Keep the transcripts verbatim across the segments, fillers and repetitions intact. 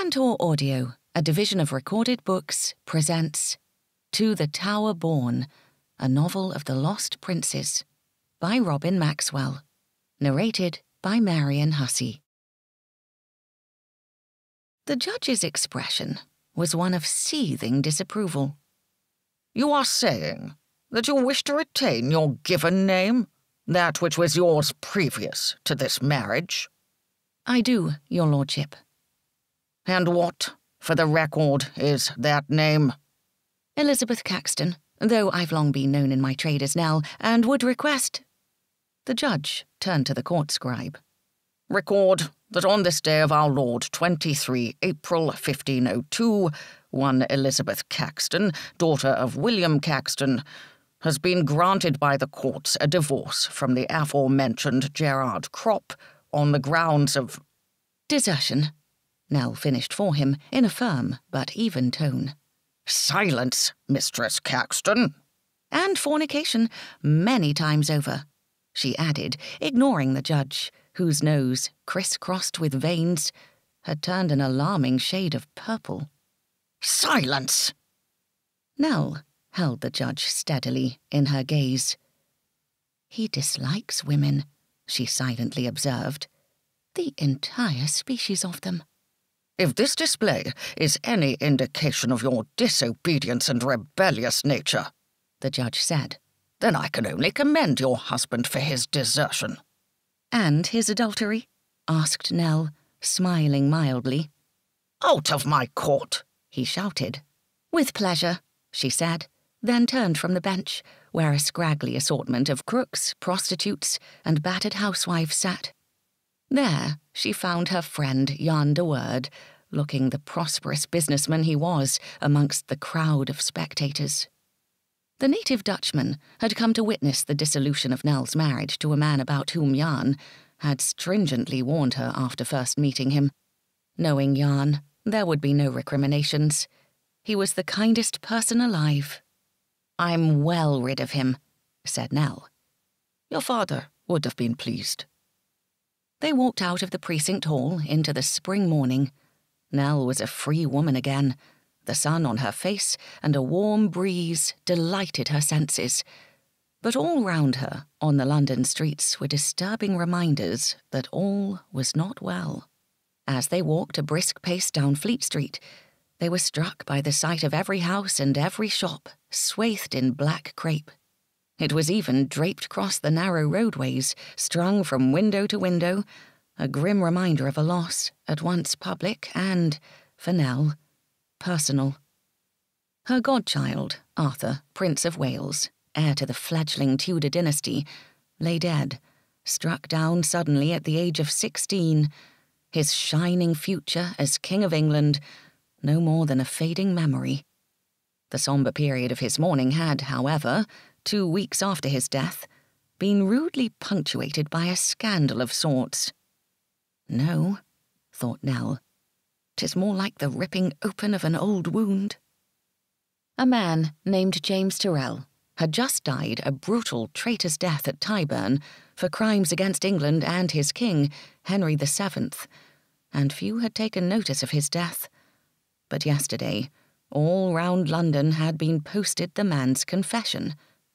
Contour Audio, a division of Recorded Books, presents To the Tower Born, a novel of the lost princes, by Robin Maxwell, narrated by Marian Hussey. The judge's expression was one of seething disapproval. "You are saying that you wish to retain your given name, that which was yours previous to this marriage?" "I do, your lordship." "And what, for the record, is that name?" "Elizabeth Caxton, though I've long been known in my trade as Nell, and would request—" The judge turned to the court scribe. "Record that on this day of our Lord twenty-three April fifteen oh two, one Elizabeth Caxton, daughter of William Caxton, has been granted by the courts a divorce from the aforementioned Gerard Crop on the grounds of—" "Desertion," Nell finished for him in a firm but even tone. "Silence, Mistress Caxton." "And fornication, many times over," she added, ignoring the judge, whose nose, criss-crossed with veins, had turned an alarming shade of purple. "Silence!" Nell held the judge steadily in her gaze. "He dislikes women," she silently observed. "The entire species of them." "If this display is any indication of your disobedience and rebellious nature," the judge said, "then I can only commend your husband for his desertion." "And his adultery?" asked Nell, smiling mildly. "Out of my court!" he shouted. "With pleasure," she said, then turned from the bench, where a scraggly assortment of crooks, prostitutes, and battered housewives sat. There she found her friend Jan de Word, looking the prosperous businessman he was amongst the crowd of spectators. The native Dutchman had come to witness the dissolution of Nell's marriage to a man about whom Jan had stringently warned her after first meeting him. Knowing Jan, there would be no recriminations. He was the kindest person alive. "I'm well rid of him," said Nell. "Your father would have been pleased." They walked out of the precinct hall into the spring morning. Nell was a free woman again. The sun on her face and a warm breeze delighted her senses. But all round her, on the London streets, were disturbing reminders that all was not well. As they walked a brisk pace down Fleet Street, they were struck by the sight of every house and every shop swathed in black crape. It was even draped across the narrow roadways, strung from window to window, a grim reminder of a loss, at once public and, for Nell, personal. Her godchild, Arthur, Prince of Wales, heir to the fledgling Tudor dynasty, lay dead, struck down suddenly at the age of sixteen, his shining future as King of England no more than a fading memory. The sombre period of his mourning had, however, two weeks after his death, been rudely punctuated by a scandal of sorts. No, thought Nell, 'tis more like the ripping open of an old wound. A man named James Tyrrell had just died a brutal traitor's death at Tyburn for crimes against England and his king, Henry the Seventh, and few had taken notice of his death. But yesterday, all round London had been posted the man's confession.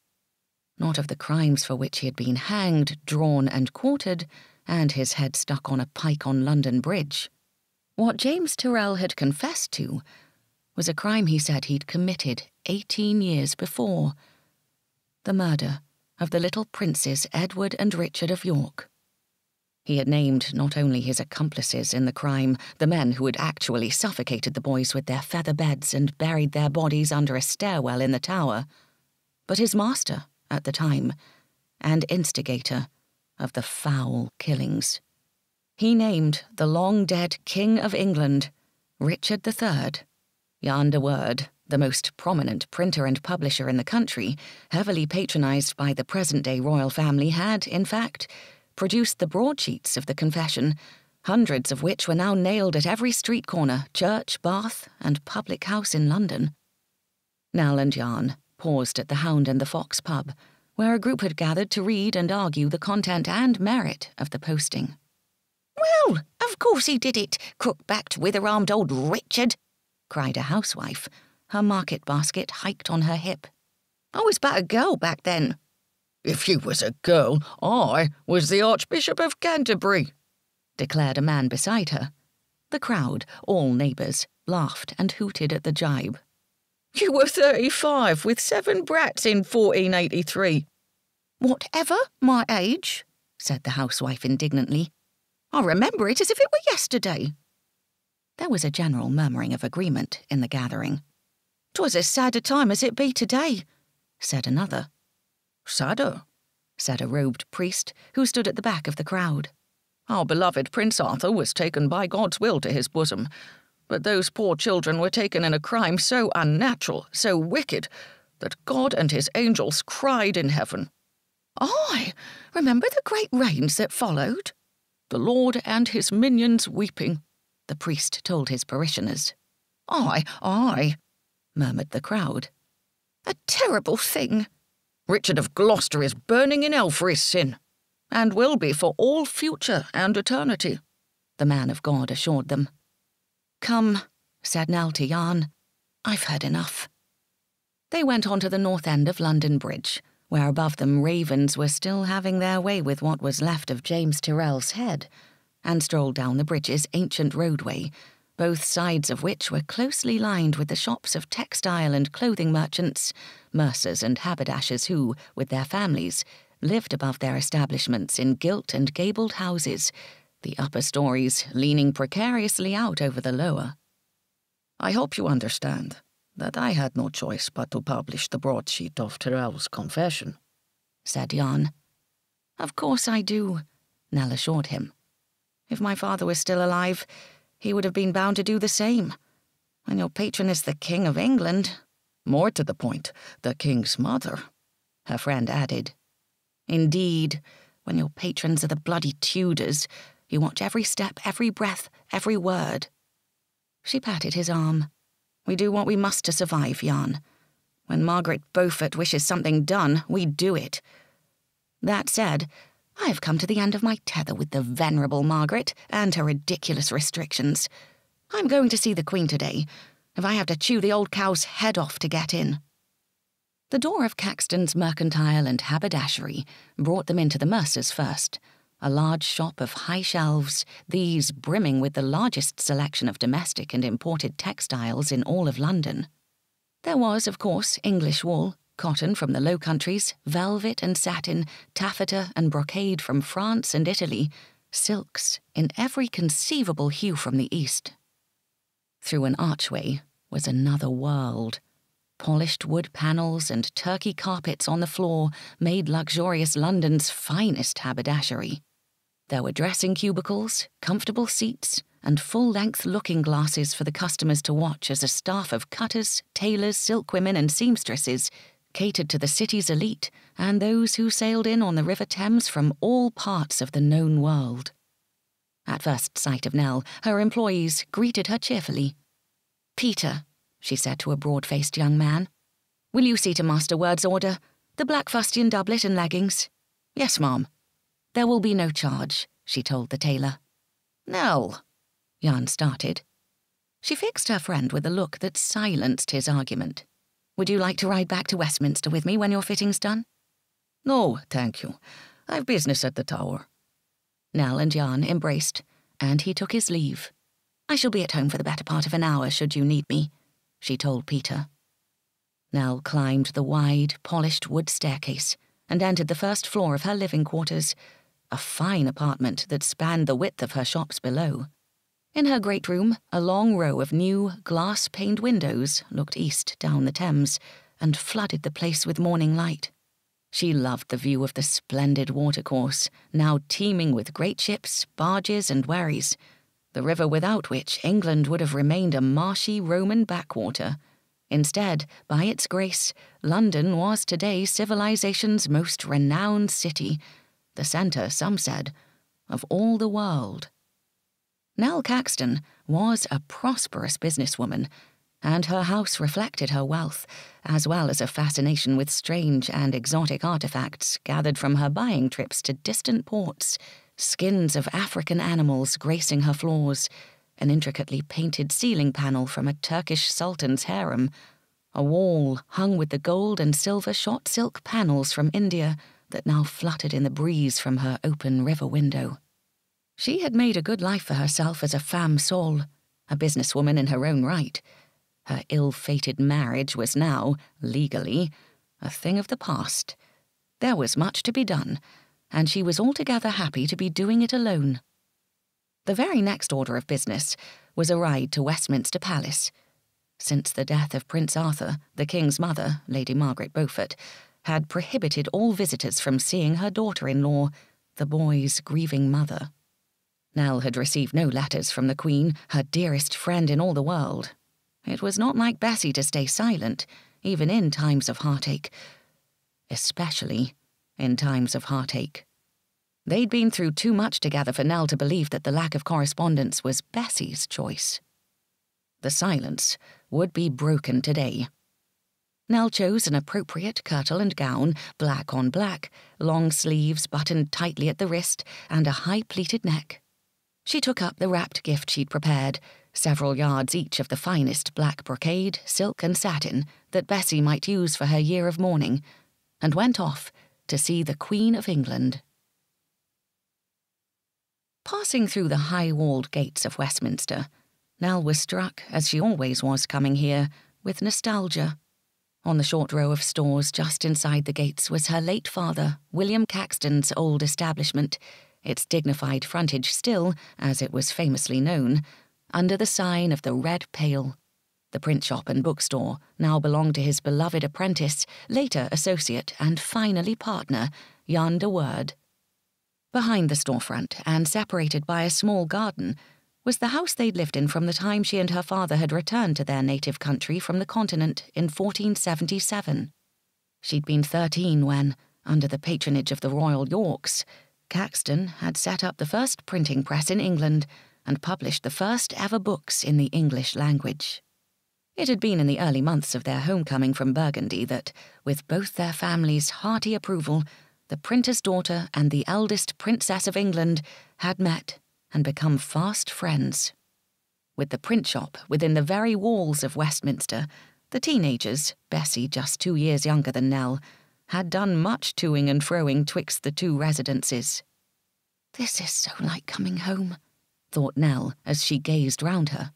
Not of the crimes for which he had been hanged, drawn and quartered, and his head stuck on a pike on London Bridge. What James Tyrrell had confessed to was a crime he said he'd committed eighteen years before. The murder of the little princes Edward and Richard of York. He had named not only his accomplices in the crime, the men who had actually suffocated the boys with their feather beds and buried their bodies under a stairwell in the Tower, but his master at the time, and instigator of the foul killings. He named the long-dead King of England, Richard the Third. Jan de Word, the most prominent printer and publisher in the country, heavily patronised by the present-day royal family, had, in fact, produced the broadsheets of the confession, hundreds of which were now nailed at every street corner, church, bath, and public house in London. Nell and Jan paused at the Hound and the Fox pub, where a group had gathered to read and argue the content and merit of the posting. Well, of course he did it, crook-backed, wither-armed old Richard, cried a housewife, her market basket hiked on her hip. I was but a girl back then. If you was a girl, I was the Archbishop of Canterbury, declared a man beside her. The crowd, all neighbours, laughed and hooted at the jibe. You were thirty-five with seven brats in fourteen eighty-three. Whatever my age, said the housewife indignantly. I remember it as if it were yesterday. There was a general murmuring of agreement in the gathering. 'Twas as sad a time as it be today, said another. Sadder, said a robed priest who stood at the back of the crowd. Our beloved Prince Arthur was taken by God's will to his bosom, but those poor children were taken in a crime so unnatural, so wicked, that God and his angels cried in heaven. I remember the great rains that followed. The Lord and his minions weeping, the priest told his parishioners. Aye, aye, murmured the crowd. A terrible thing. Richard of Gloucester is burning in hell for his sin, and will be for all future and eternity, the man of God assured them. Come, said Nell to Jan, I've heard enough. They went on to the north end of London Bridge, where above them ravens were still having their way with what was left of James Tyrrell's head, and strolled down the bridge's ancient roadway, both sides of which were closely lined with the shops of textile and clothing merchants, mercers and haberdashers who, with their families, lived above their establishments in gilt and gabled houses, the upper stories leaning precariously out over the lower. I hope you understand that I had no choice but to publish the broadsheet of Tyrrell's confession, said Jan. Of course I do, Nell assured him. If my father was still alive, he would have been bound to do the same. When your patron is the King of England— More to the point, the King's mother, her friend added. Indeed, when your patrons are the bloody Tudors, you watch every step, every breath, every word. She patted his arm. We do what we must to survive, Jan. When Margaret Beaufort wishes something done, we do it. That said, I have come to the end of my tether with the venerable Margaret and her ridiculous restrictions. I'm going to see the Queen today, if I have to chew the old cow's head off to get in. The door of Caxton's mercantile and haberdashery brought them into the mercer's first, a large shop of high shelves, these brimming with the largest selection of domestic and imported textiles in all of London. There was, of course, English wool, cotton from the Low Countries, velvet and satin, taffeta and brocade from France and Italy, silks in every conceivable hue from the East. Through an archway was another world. Polished wood panels and Turkey carpets on the floor made luxurious London's finest haberdashery. There were dressing cubicles, comfortable seats, and full-length looking-glasses for the customers to watch as a staff of cutters, tailors, silkwomen and seamstresses catered to the city's elite and those who sailed in on the River Thames from all parts of the known world. At first sight of Nell, her employees greeted her cheerfully. "Peter," she said to a broad-faced young man, "will you see to Master Word's order? The black fustian doublet and leggings?" "Yes, ma'am." "There will be no charge," she told the tailor. "Nell," Jan started. She fixed her friend with a look that silenced his argument. "Would you like to ride back to Westminster with me when your fitting's done?" "No, thank you. I've business at the Tower." Nell and Jan embraced, and he took his leave. "I shall be at home for the better part of an hour should you need me," she told Peter. Nell climbed the wide, polished wood staircase and entered the first floor of her living quarters, a fine apartment that spanned the width of her shops below. In her great room, a long row of new, glass-paned windows looked east down the Thames and flooded the place with morning light. She loved the view of the splendid watercourse, now teeming with great ships, barges and wherries, the river without which England would have remained a marshy Roman backwater. Instead, by its grace, London was today civilization's most renowned city, the centre, some said, of all the world. Nell Caxton was a prosperous businesswoman, and her house reflected her wealth, as well as a fascination with strange and exotic artifacts gathered from her buying trips to distant ports, skins of African animals gracing her floors, an intricately painted ceiling panel from a Turkish sultan's harem, a wall hung with the gold and silver shot silk panels from India that now fluttered in the breeze from her open river window. She had made a good life for herself as a femme sole, a businesswoman in her own right. Her ill-fated marriage was now, legally, a thing of the past. There was much to be done, and she was altogether happy to be doing it alone. The very next order of business was a ride to Westminster Palace. Since the death of Prince Arthur, the King's mother, Lady Margaret Beaufort, had prohibited all visitors from seeing her daughter-in-law, the boy's grieving mother. Nell had received no letters from the Queen, her dearest friend in all the world. It was not like Bessie to stay silent, even in times of heartache. Especially in times of heartache. They'd been through too much together for Nell to believe that the lack of correspondence was Bessie's choice. The silence would be broken today. Nell chose an appropriate kirtle and gown, black on black, long sleeves buttoned tightly at the wrist, and a high-pleated neck. She took up the wrapped gift she'd prepared, several yards each of the finest black brocade, silk and satin that Bessie might use for her year of mourning, and went off to see the Queen of England. Passing through the high-walled gates of Westminster, Nell was struck, as she always was coming here, with nostalgia. On the short row of stores just inside the gates was her late father, William Caxton's old establishment, its dignified frontage still, as it was famously known, under the sign of the Red Pail. The print shop and bookstore now belonged to his beloved apprentice, later associate and finally partner, Jan de Word. Behind the storefront, and separated by a small garden, was the house they'd lived in from the time she and her father had returned to their native country from the continent in fourteen seventy-seven. She'd been thirteen when, under the patronage of the Royal Yorks, Caxton had set up the first printing press in England and published the first ever books in the English language. It had been in the early months of their homecoming from Burgundy that, with both their families' hearty approval, the printer's daughter and the eldest princess of England had met and become fast friends. With the print shop within the very walls of Westminster, the teenagers, Bessie just two years younger than Nell, had done much toing and froing twixt the two residences. "This is so like coming home," thought Nell as she gazed round her.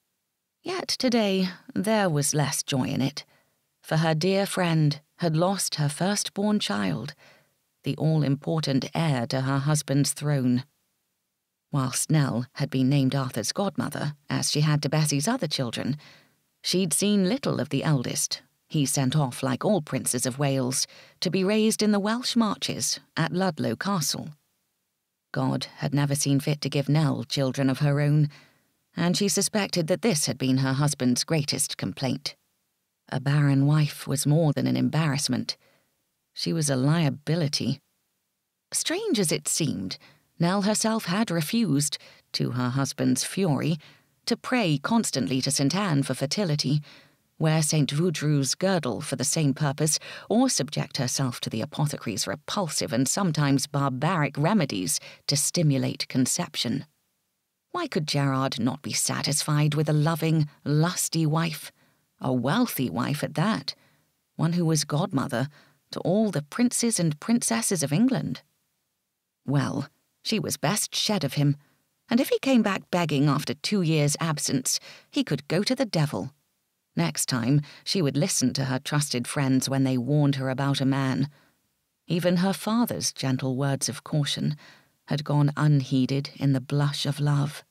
Yet today there was less joy in it, for her dear friend had lost her firstborn child, the all-important heir to her husband's throne. Whilst Nell had been named Arthur's godmother, as she had to Bessie's other children, she'd seen little of the eldest. He sent off, like all princes of Wales, to be raised in the Welsh marches at Ludlow Castle. God had never seen fit to give Nell children of her own, and she suspected that this had been her husband's greatest complaint. A barren wife was more than an embarrassment. She was a liability. Strange as it seemed, Nell herself had refused, to her husband's fury, to pray constantly to Saint Anne for fertility, wear Saint Voudroux's girdle for the same purpose, or subject herself to the apothecary's repulsive and sometimes barbaric remedies to stimulate conception. Why could Gerard not be satisfied with a loving, lusty wife, a wealthy wife at that, one who was godmother to all the princes and princesses of England? Well, she was best shed of him, and if he came back begging after two years' absence, he could go to the devil. Next time, she would listen to her trusted friends when they warned her about a man. Even her father's gentle words of caution had gone unheeded in the blush of love.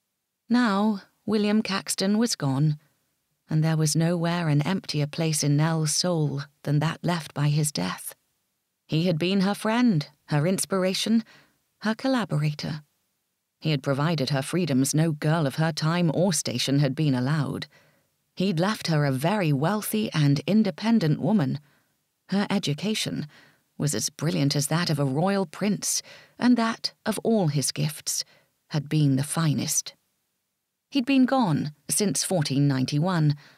Now, William Caxton was gone, and there was nowhere an emptier place in Nell's soul than that left by his death. He had been her friend, her inspiration, her collaborator. He had provided her freedoms no girl of her time or station had been allowed. He'd left her a very wealthy and independent woman. Her education was as brilliant as that of a royal prince, and that, of all his gifts, had been the finest. He'd been gone since fourteen ninety-one,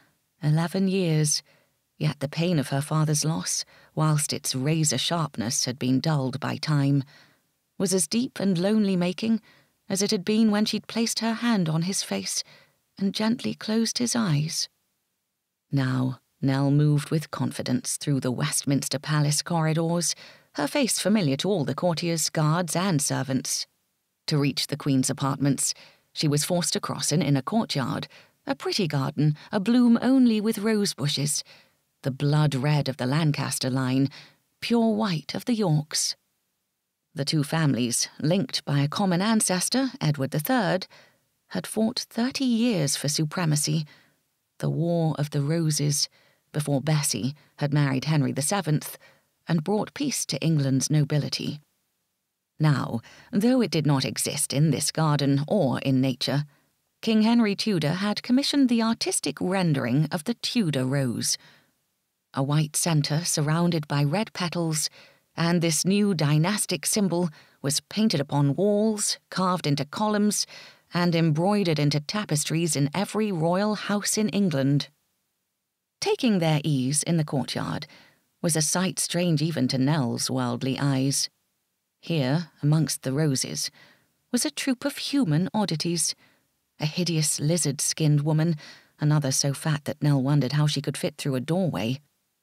Eleven years, yet the pain of her father's loss, whilst its razor sharpness had been dulled by time, was as deep and lonely-making as it had been when she'd placed her hand on his face and gently closed his eyes. Now Nell moved with confidence through the Westminster Palace corridors, her face familiar to all the courtiers, guards, and servants. To reach the Queen's apartments, she was forced to cross an inner courtyard, a pretty garden, abloom only with rose bushes, the blood red of the Lancaster line, pure white of the Yorks. The two families, linked by a common ancestor, Edward the Third, had fought thirty years for supremacy, the War of the Roses, before Bessie had married Henry the Seventh and brought peace to England's nobility. Now, though it did not exist in this garden or in nature, King Henry Tudor had commissioned the artistic rendering of the Tudor rose, a white centre surrounded by red petals, and this new dynastic symbol was painted upon walls, carved into columns, and embroidered into tapestries in every royal house in England. Taking their ease in the courtyard was a sight strange even to Nell's worldly eyes. Here, amongst the roses, was a troop of human oddities, a hideous lizard-skinned woman, another so fat that Nell wondered how she could fit through a doorway.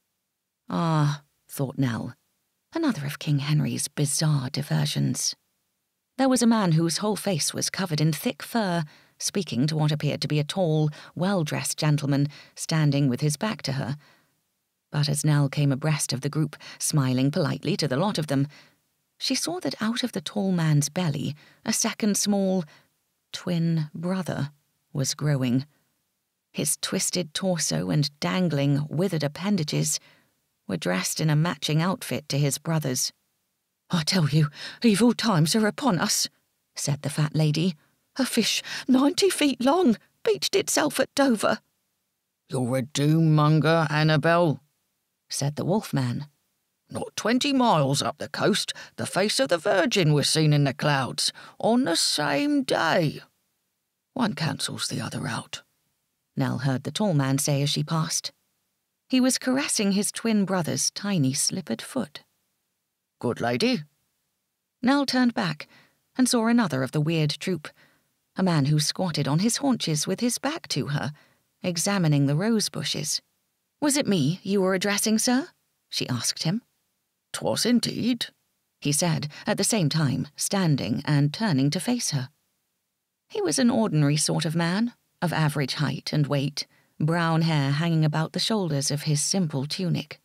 Ah, thought Nell, another of King Henry's bizarre diversions. There was a man whose whole face was covered in thick fur, speaking to what appeared to be a tall, well-dressed gentleman standing with his back to her. But as Nell came abreast of the group, smiling politely to the lot of them, she saw that out of the tall man's belly a second small, twin brother was growing. His twisted torso and dangling, withered appendages were dressed in a matching outfit to his brother's. "I tell you, evil times are upon us," said the fat lady. "A fish ninety feet long beached itself at Dover." "You're a doom-monger, Annabel," said the wolfman. "Not twenty miles up the coast, the face of the Virgin was seen in the clouds, on the same day. One cancels the other out," Nell heard the tall man say as she passed. He was caressing his twin brother's tiny slippered foot. "Good lady." Nell turned back and saw another of the weird troop, a man who squatted on his haunches with his back to her, examining the rose bushes. "Was it me you were addressing, sir?" she asked him. "'Twas indeed," he said, at the same time standing and turning to face her. He was an ordinary sort of man, of average height and weight, brown hair hanging about the shoulders of his simple tunic.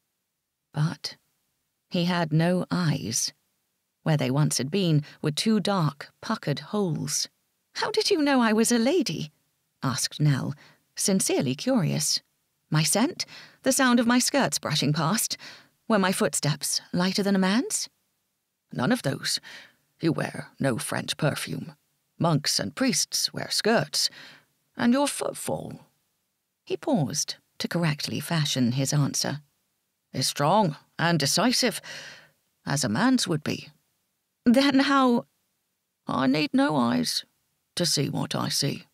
But he had no eyes. Where they once had been were two dark, puckered holes. "How did you know I was a lady?" asked Nell, sincerely curious. "My scent? The sound of my skirts brushing past? Were my footsteps lighter than a man's?" "None of those. You wear no French perfume. Monks and priests wear skirts. And your footfall," he paused to correctly fashion his answer, "is strong and decisive, as a man's would be." "Then how—" "I need no eyes to see what I see."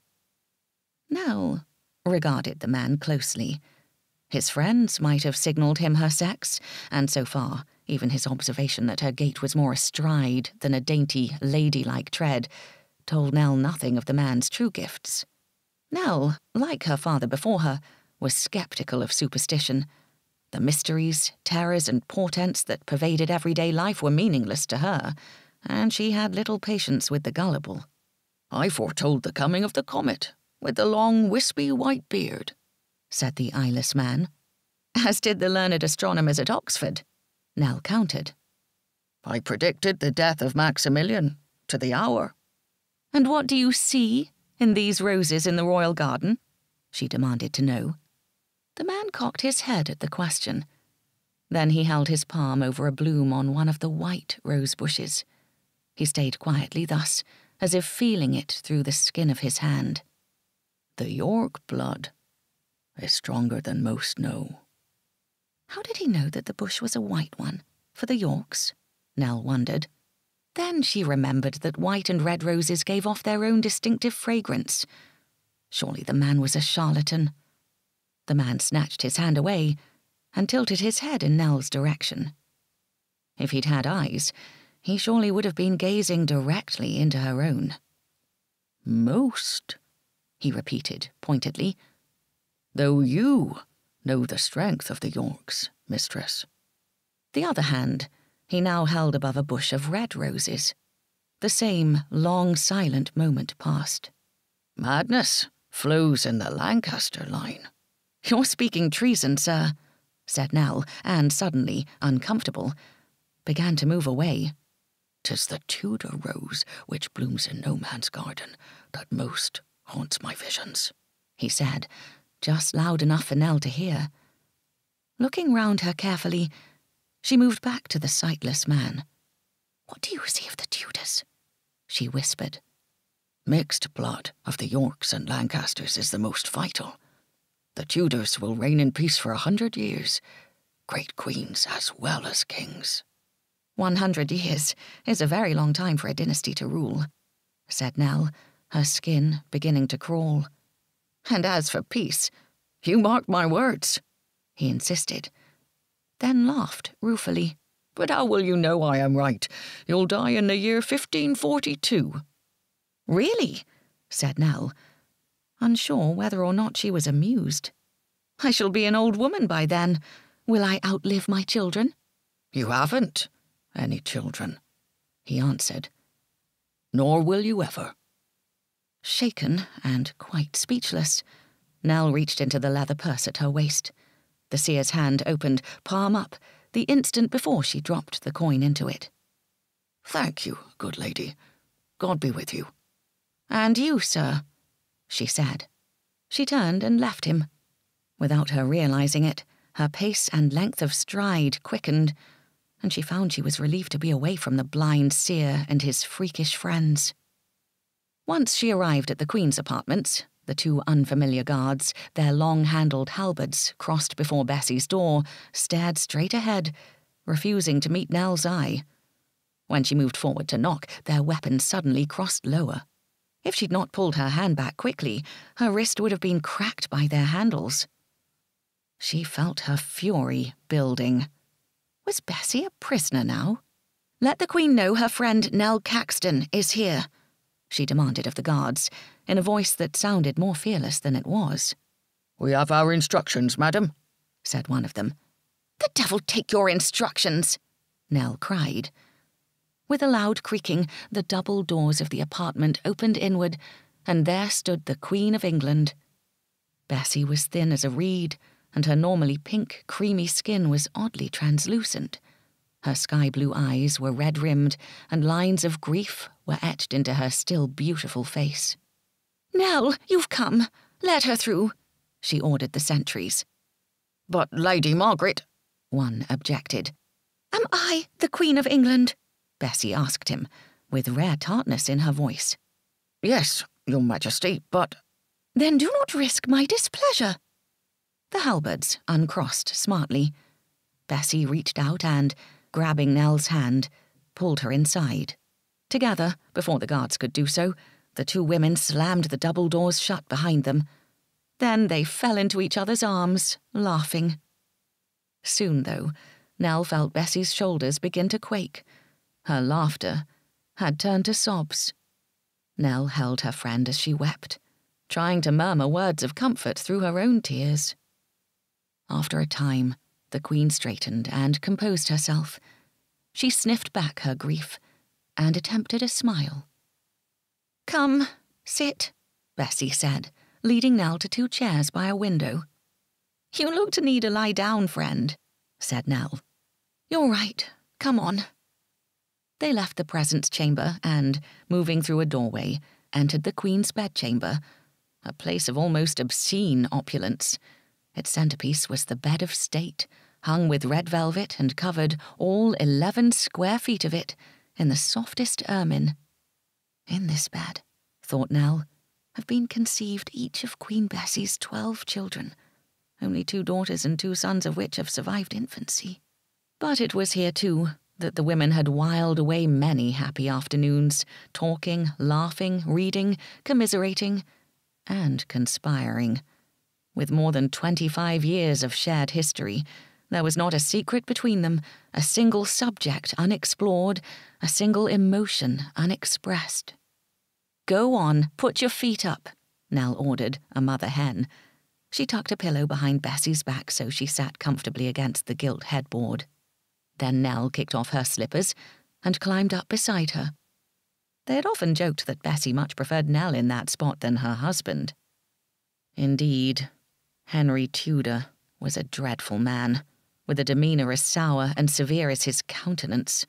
Nell regarded the man closely. His friends might have signalled him her sex, and so far, even his observation that her gait was more astride than a dainty, ladylike tread, told Nell nothing of the man's true gifts. Nell, like her father before her, was sceptical of superstition. The mysteries, terrors, and portents that pervaded everyday life were meaningless to her, and she had little patience with the gullible. "I foretold the coming of the comet, with the long, wispy white beard," said the eyeless man. "As did the learned astronomers at Oxford," Nell countered. "I predicted the death of Maximilian, to the hour." "And what do you see in these roses in the royal garden?" she demanded to know. The man cocked his head at the question. Then he held his palm over a bloom on one of the white rose bushes. He stayed quietly thus, as if feeling it through the skin of his hand. "The York blood is stronger than most know." How did he know that the bush was a white one, for the Yorks? Nell wondered. Then she remembered that white and red roses gave off their own distinctive fragrance. Surely the man was a charlatan. The man snatched his hand away and tilted his head in Nell's direction. If he'd had eyes, he surely would have been gazing directly into her own. "Most," he repeated pointedly, "though you know the strength of the Yorks, mistress." The other hand he now held above a bush of red roses. The same long silent moment passed. "Madness flows in the Lancaster line." "You're speaking treason, sir," said Nell, and suddenly, uncomfortable, began to move away. "'Tis the Tudor rose which blooms in no man's garden that most haunts my visions," he said, just loud enough for Nell to hear. Looking round her carefully, she moved back to the sightless man. "What do you see of the Tudors?" she whispered. "Mixed blood of the Yorks and Lancasters is the most vital. The Tudors will reign in peace for a hundred years, great queens as well as kings." One hundred years is a very long time for a dynasty to rule," said Nell, her skin beginning to crawl. "And as for peace, you mark my words," he insisted, then laughed ruefully. "But how will you know I am right? You'll die in the year fifteen forty-two. "Really?" said Nell, unsure whether or not she was amused. "I shall be an old woman by then. Will I outlive my children?" "You haven't any children," he answered. "Nor will you ever." Shaken and quite speechless, Nell reached into the leather purse at her waist. The seer's hand opened, palm up, the instant before she dropped the coin into it. "Thank you, good lady. God be with you." "And you, sir," she said. She turned and left him. Without her realizing it, her pace and length of stride quickened, and she found she was relieved to be away from the blind seer and his freakish friends. Once she arrived at the Queen's apartments, the two unfamiliar guards, their long-handled halberds crossed before Bessie's door, stared straight ahead, refusing to meet Nell's eye. When she moved forward to knock, their weapons suddenly crossed lower. If she'd not pulled her hand back quickly, her wrist would have been cracked by their handles. She felt her fury building. Was Bessie a prisoner now? "Let the Queen know her friend Nell Caxton is here," she demanded of the guards, in a voice that sounded more fearless than it was. "We have our instructions, madam," said one of them. "The devil take your instructions!" Nell cried. With a loud creaking, the double doors of the apartment opened inward, and there stood the Queen of England. Bessie was thin as a reed, and her normally pink, creamy skin was oddly translucent. Her sky-blue eyes were red-rimmed, and lines of grief were etched into her still beautiful face. "Nell, you've come. Let her through," she ordered the sentries. "But Lady Margaret," one objected. "Am I the Queen of England?" Bessie asked him, with rare tartness in her voice. "Yes, Your Majesty, but—" "Then do not risk my displeasure." The halberds uncrossed smartly. Bessie reached out and, grabbing Nell's hand, pulled her inside. Together, before the guards could do so, the two women slammed the double doors shut behind them. Then they fell into each other's arms, laughing. Soon, though, Nell felt Bessie's shoulders begin to quake. Her laughter had turned to sobs. Nell held her friend as she wept, trying to murmur words of comfort through her own tears. After a time, the Queen straightened and composed herself. She sniffed back her grief and attempted a smile. "Come, sit," Bessie said, leading Nell to two chairs by a window. "You look to need a lie down, friend," said Nell. "You're right. Come on." They left the presence chamber and, moving through a doorway, entered the Queen's bedchamber, a place of almost obscene opulence. Its centerpiece was the bed of state, hung with red velvet and covered, all eleven square feet of it, in the softest ermine. In this bed, thought Nell, have been conceived each of Queen Bessie's twelve children, only two daughters and two sons of which have survived infancy. But it was here, too, that the women had whiled away many happy afternoons, talking, laughing, reading, commiserating, and conspiring. With more than twenty-five years of shared history, there was not a secret between them, a single subject unexplored, a single emotion unexpressed. "Go on, put your feet up," Nell ordered, a mother hen. She tucked a pillow behind Bessie's back so she sat comfortably against the gilt headboard. Then Nell kicked off her slippers and climbed up beside her. They had often joked that Bessie much preferred Nell in that spot than her husband. Indeed, Henry Tudor was a dreadful man, with a demeanour as sour and severe as his countenance.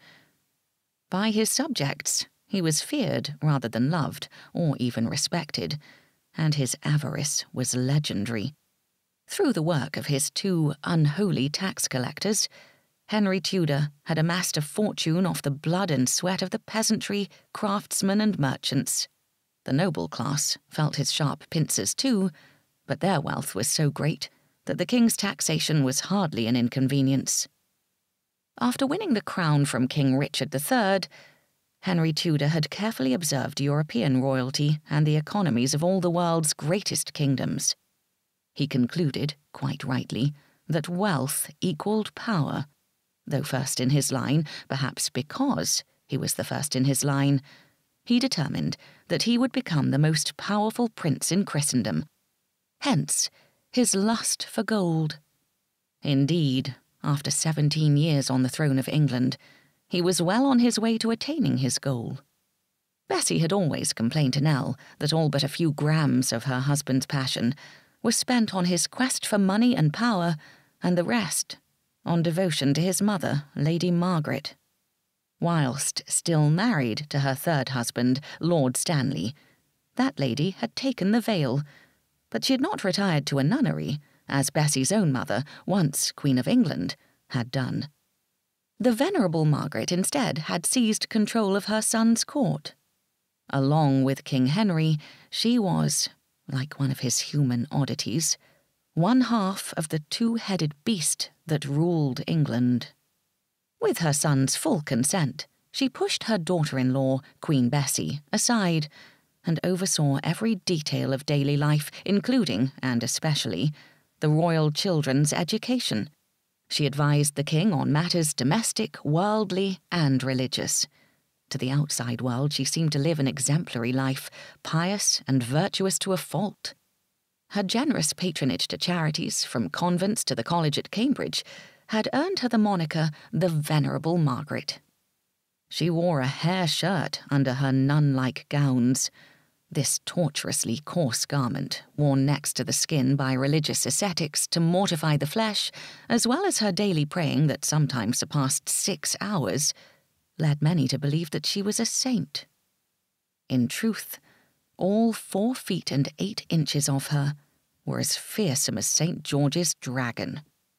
By his subjects, he was feared rather than loved, or even respected, and his avarice was legendary. Through the work of his two unholy tax collectors, Henry Tudor had amassed a fortune off the blood and sweat of the peasantry, craftsmen and merchants. The noble class felt his sharp pincers too, but their wealth was so great that the king's taxation was hardly an inconvenience. After winning the crown from King Richard the Third, Henry Tudor had carefully observed European royalty and the economies of all the world's greatest kingdoms. He concluded, quite rightly, that wealth equaled power, though first in his line, perhaps because he was the first in his line, he determined that he would become the most powerful prince in Christendom. Hence, his lust for gold. Indeed, after seventeen years on the throne of England, he was well on his way to attaining his goal. Bessie had always complained to Nell that all but a few grams of her husband's passion were spent on his quest for money and power, and the rest on devotion to his mother, Lady Margaret. Whilst still married to her third husband, Lord Stanley, that lady had taken the veil, but she had not retired to a nunnery, as Bessie's own mother, once Queen of England, had done. The venerable Margaret, instead, had seized control of her son's court. Along with King Henry, she was, like one of his human oddities, one half of the two-headed beast that ruled England. With her son's full consent, she pushed her daughter-in-law, Queen Bessie, aside and oversaw every detail of daily life, including, and especially, the royal children's education. She advised the king on matters domestic, worldly, and religious. To the outside world, she seemed to live an exemplary life, pious and virtuous to a fault. Her generous patronage to charities, from convents to the college at Cambridge, had earned her the moniker the Venerable Margaret. She wore a hair shirt under her nun-like gowns. This tortuously coarse garment, worn next to the skin by religious ascetics to mortify the flesh, as well as her daily praying that sometimes surpassed six hours, led many to believe that she was a saint. In truth, all four feet and eight inches of her were as fearsome as Saint George's dragon.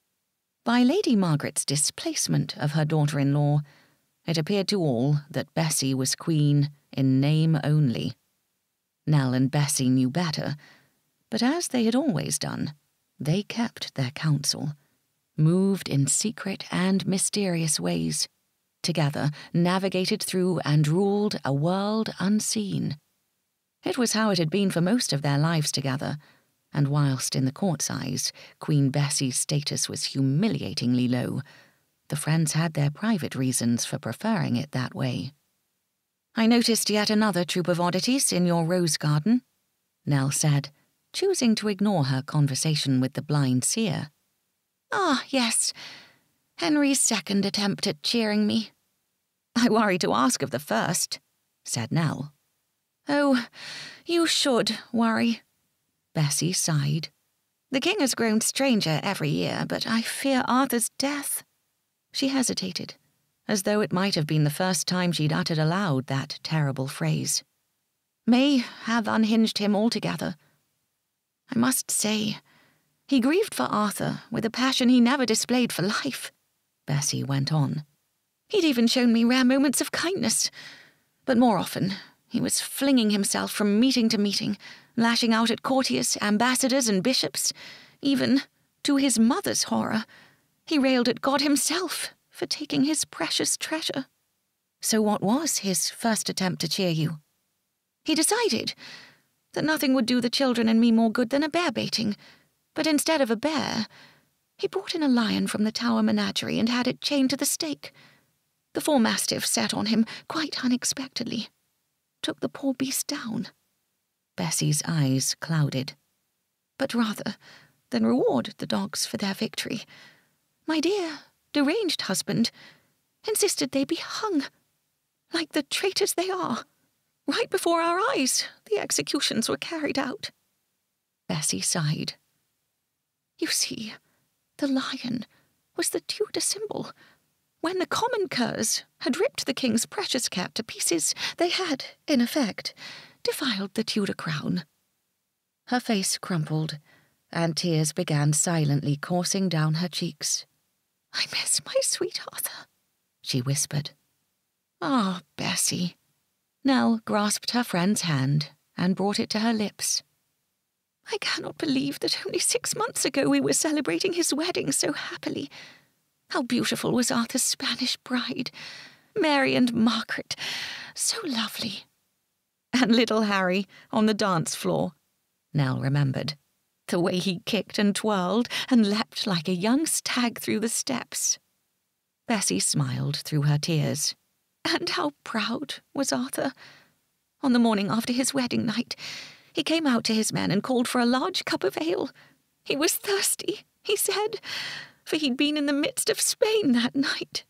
By Lady Margaret's displacement of her daughter-in-law, it appeared to all that Bessie was queen in name only. Nell and Bessie knew better, but as they had always done, they kept their counsel, moved in secret and mysterious ways, together navigated through and ruled a world unseen. It was how it had been for most of their lives together, and whilst in the court's eyes Queen Bessie's status was humiliatingly low, the friends had their private reasons for preferring it that way. "I noticed yet another troop of oddities in your rose garden," Nell said, choosing to ignore her conversation with the blind seer. "Ah, yes, Henry's second attempt at cheering me." "I worry to ask of the first," said Nell. "Oh, you should worry," Bessie sighed. "The king has grown stranger every year, but I fear Arthur's death." She hesitated, as though it might have been the first time she'd uttered aloud that terrible phrase. "May have unhinged him altogether. I must say, he grieved for Arthur with a passion he never displayed for life," Bessie went on. "He'd even shown me rare moments of kindness, but more often he was flinging himself from meeting to meeting, lashing out at courtiers, ambassadors, and bishops. Even, to his mother's horror, he railed at God himself for taking his precious treasure." "So what was his first attempt to cheer you?" "He decided that nothing would do the children and me more good than a bear-baiting, But instead of a bear, he brought in a lion from the Tower menagerie and had it chained to the stake. The four mastiffs sat on him quite unexpectedly, took the poor beast down. Bessie's eyes clouded. But rather than reward the dogs for their victory, my dear, deranged husband insisted they be hung, like the traitors they are. Right before our eyes, the executions were carried out. Bessie sighed. You see, the lion was the Tudor symbol. When the common curs had ripped the king's precious cat to pieces, they had, in effect, defiled the Tudor crown. Her face crumpled, and tears began silently coursing down her cheeks. I miss my sweet Arthur, she whispered. Ah, Bessie. Nell grasped her friend's hand and brought it to her lips. I cannot believe that only six months ago we were celebrating his wedding so happily. How beautiful was Arthur's Spanish bride, Mary and Margaret, so lovely. And little Harry on the dance floor, Nell remembered. The way he kicked and twirled and leapt like a young stag through the steps. Bessie smiled through her tears. And how proud was Arthur. On the morning after his wedding night, he came out to his men and called for a large cup of ale. He was thirsty, he said, for he'd been in the midst of Spain that night.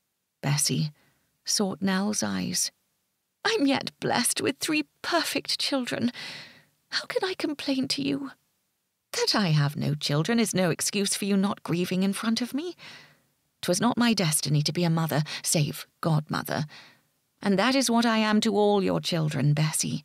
Bessie sought Nell's eyes. I'm yet blessed with three perfect children. How can I complain to you? That I have no children is no excuse for you not grieving in front of me. 'Twas not my destiny to be a mother, save godmother, and that is what I am to all your children, Bessie,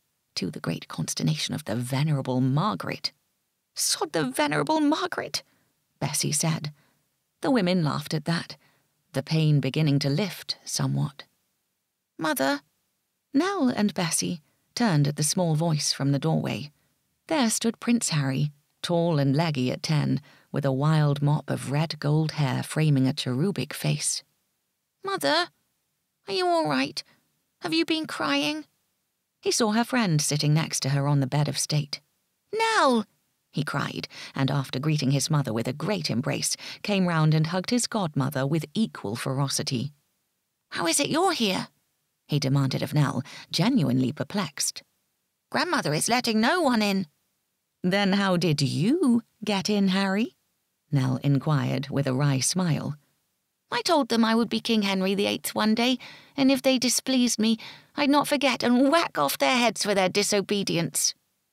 to the great consternation of the venerable Margaret. Sod the venerable Margaret, Bessie said. The women laughed at that, the pain beginning to lift somewhat. Mother, Nell and Bessie turned at the small voice from the doorway. There stood Prince Harry, tall and leggy at ten, with a wild mop of red gold hair framing a cherubic face. Mother, are you all right? Have you been crying? He saw her friend sitting next to her on the bed of state. Nell, he cried, and after greeting his mother with a great embrace, came round and hugged his godmother with equal ferocity. How is it you're here? He demanded of Nell, genuinely perplexed. Grandmother is letting no one in. Then how did you get in, Harry? Nell inquired with a wry smile. I told them I would be King Henry the Eighth one day, and if they displeased me, I'd not forget and whack off their heads for their disobedience.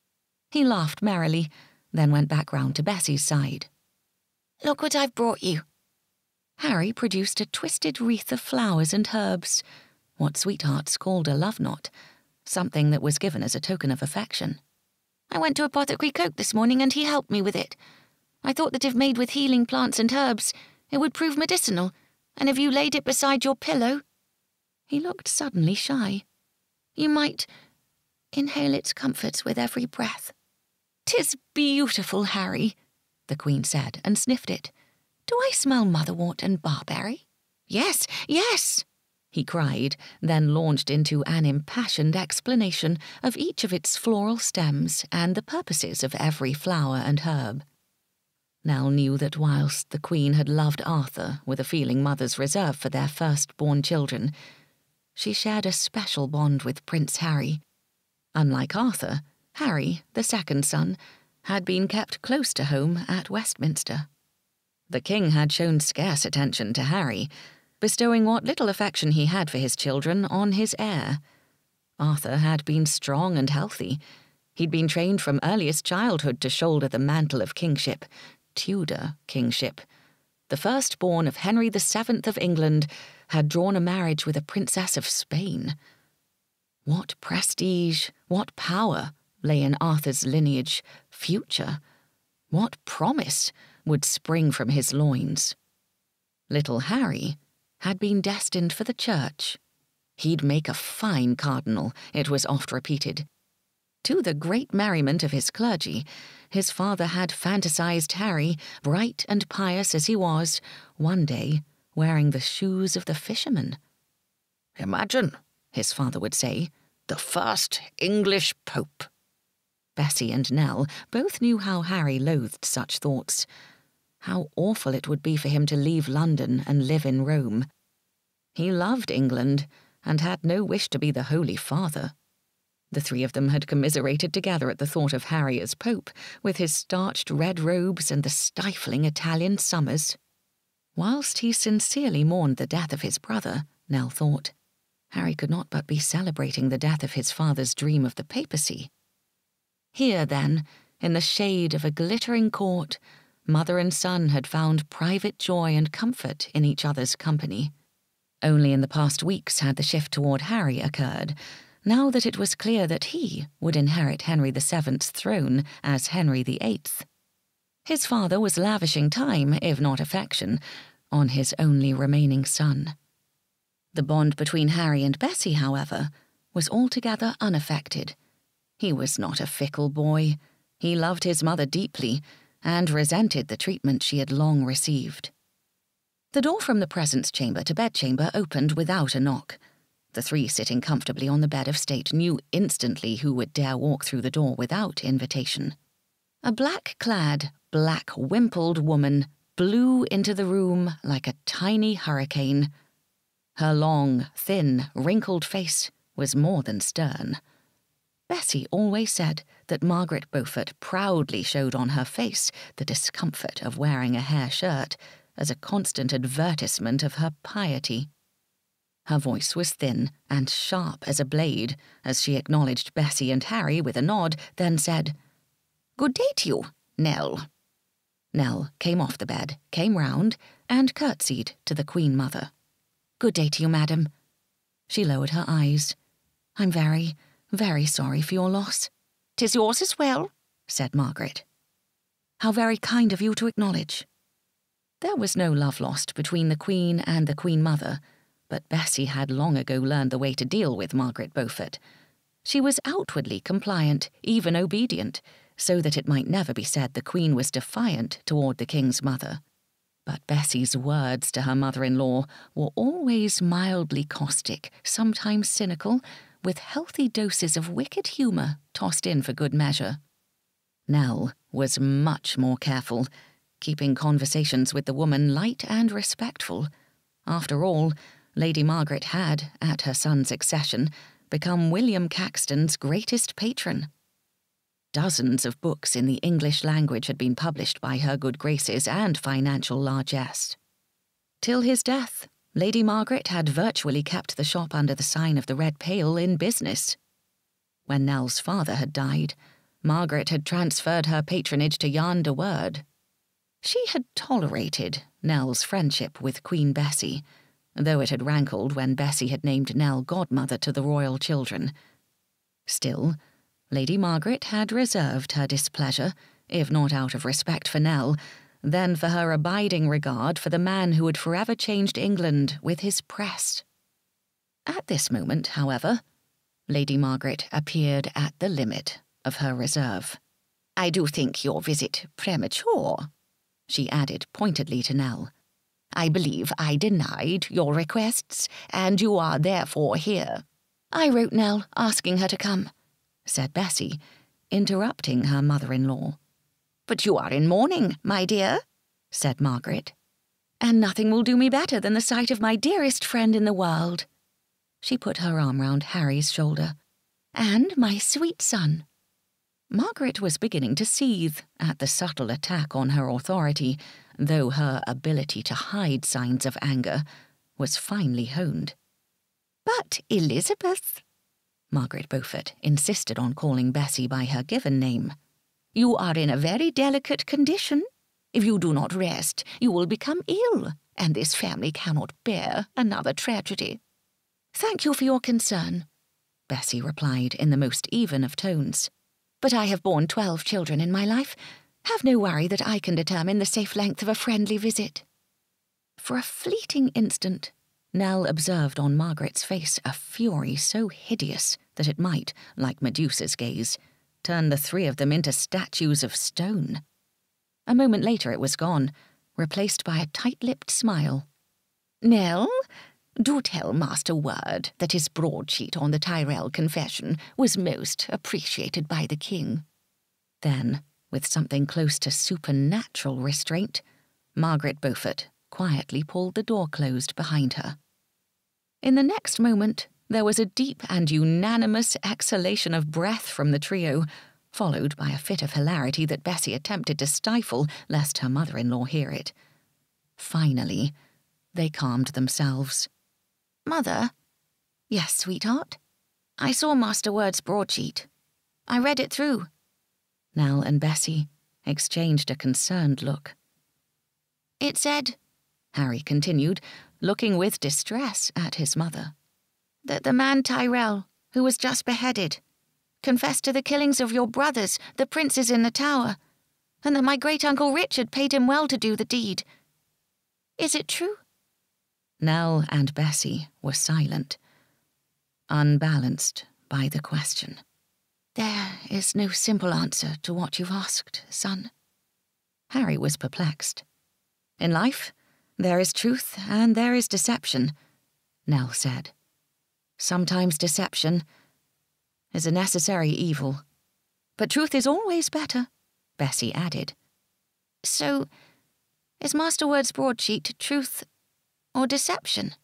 He laughed merrily, then went back round to Bessie's side. Look what I've brought you. Harry produced a twisted wreath of flowers and herbs, what sweethearts called a love knot, something that was given as a token of affection. I went to Apothecary Coke this morning and he helped me with it. I thought that if made with healing plants and herbs, it would prove medicinal, and if you laid it beside your pillow... He looked suddenly shy. You might inhale its comforts with every breath. 'Tis beautiful, Harry, the Queen said, and sniffed it. Do I smell motherwort and barberry? Yes, yes, he cried, then launched into an impassioned explanation of each of its floral stems and the purposes of every flower and herb. Nell knew that whilst the Queen had loved Arthur with a feeling mothers reserve for their first-born children, she shared a special bond with Prince Harry. Unlike Arthur, Harry, the second son, had been kept close to home at Westminster. The king had shown scarce attention to Harry, bestowing what little affection he had for his children on his heir. Arthur had been strong and healthy. He'd been trained from earliest childhood to shoulder the mantle of kingship, Tudor kingship. The firstborn of Henry the Seventh of England had drawn a marriage with a princess of Spain. What prestige, what power lay in Arthur's lineage, future? What promise would spring from his loins? Little Harry had been destined for the church. He'd make a fine cardinal, it was oft repeated. To the great merriment of his clergy, his father had fantasized Harry, bright and pious as he was, one day wearing the shoes of the fisherman. Imagine, his father would say, the first English pope. Bessie and Nell both knew how Harry loathed such thoughts. How awful it would be for him to leave London and live in Rome. He loved England and had no wish to be the Holy Father. The three of them had commiserated together at the thought of Harry as Pope, with his starched red robes and the stifling Italian summers. Whilst he sincerely mourned the death of his brother, Nell thought, Harry could not but be celebrating the death of his father's dream of the papacy. Here, then, in the shade of a glittering court, mother and son had found private joy and comfort in each other's company. Only in the past weeks had the shift toward Harry occurred, now that it was clear that he would inherit Henry the Seventh's throne as Henry the Eighth. His father was lavishing time, if not affection, on his only remaining son. The bond between Harry and Bessie, however, was altogether unaffected. He was not a fickle boy. He loved his mother deeply, and resented the treatment she had long received. The door from the presence chamber to bedchamber opened without a knock. The three sitting comfortably on the bed of state knew instantly who would dare walk through the door without invitation. A black-clad, black-wimpled woman blew into the room like a tiny hurricane. Her long, thin, wrinkled face was more than stern. Bessie always said that Margaret Beaufort proudly showed on her face the discomfort of wearing a hair shirt as a constant advertisement of her piety. Her voice was thin and sharp as a blade as she acknowledged Bessie and Harry with a nod, then said, "Good day to you, Nell." Nell came off the bed, came round, and curtsied to the Queen Mother. "Good day to you, madam." She lowered her eyes. "I'm very, very sorry for your loss." "'Tis yours as well," said Margaret. "How very kind of you to acknowledge." There was no love lost between the Queen and the Queen Mother, but Bessie had long ago learned the way to deal with Margaret Beaufort. She was outwardly compliant, even obedient, so that it might never be said the Queen was defiant toward the King's mother. But Bessie's words to her mother-in-law were always mildly caustic, sometimes cynical, with healthy doses of wicked humour tossed in for good measure. Nell was much more careful, keeping conversations with the woman light and respectful. After all, Lady Margaret had, at her son's accession, become William Caxton's greatest patron. Dozens of books in the English language had been published by her good graces and financial largesse. Till his death, Lady Margaret had virtually kept the shop under the sign of the Red Pail in business. When Nell's father had died, Margaret had transferred her patronage to Jan de Worde. She had tolerated Nell's friendship with Queen Bessie, though it had rankled when Bessie had named Nell godmother to the royal children. Still, Lady Margaret had reserved her displeasure, if not out of respect for Nell, then for her abiding regard for the man who had forever changed England with his press. At this moment, however, Lady Margaret appeared at the limit of her reserve. "I do think your visit premature," she added pointedly to Nell. "I believe I denied your requests, and you are therefore here." "I wrote Nell asking her to come," said Bessie, interrupting her mother-in-law. "But you are in mourning, my dear," said Margaret. "And nothing will do me better than the sight of my dearest friend in the world." She put her arm round Harry's shoulder. "And my sweet son." Margaret was beginning to seethe at the subtle attack on her authority, though her ability to hide signs of anger was finely honed. "But Elizabeth," Margaret Beaufort insisted on calling Bessie by her given name, "you are in a very delicate condition. If you do not rest, you will become ill, and this family cannot bear another tragedy." "Thank you for your concern," Bessie replied in the most even of tones. "But I have borne twelve children in my life. Have no worry that I can determine the safe length of a friendly visit." For a fleeting instant, Nell observed on Margaret's face a fury so hideous that it might, like Medusa's gaze, turn the three of them into statues of stone. A moment later it was gone, replaced by a tight-lipped smile. "Nell, do tell Master Word that his broadsheet on the Tyrrell Confession was most appreciated by the King." Then, with something close to supernatural restraint, Margaret Beaufort quietly pulled the door closed behind her. In the next moment, there was a deep and unanimous exhalation of breath from the trio, followed by a fit of hilarity that Bessie attempted to stifle lest her mother-in-law hear it. Finally, they calmed themselves. "Mother?" "Yes, sweetheart?" "I saw Master Word's broadsheet. I read it through." Nell and Bessie exchanged a concerned look. "It said," Harry continued, looking with distress at his mother, "that the man Tyrell, who was just beheaded, confessed to the killings of your brothers, the princes in the tower, and that my great-uncle Richard paid him well to do the deed. Is it true?" Nell and Bessie were silent, unbalanced by the question. "There is no simple answer to what you've asked, son." Harry was perplexed. In life, there is truth and there is deception, Nell said. Sometimes deception is a necessary evil, but truth is always better, Bessie added. "So, is Master Word's broadsheet truth or deception?"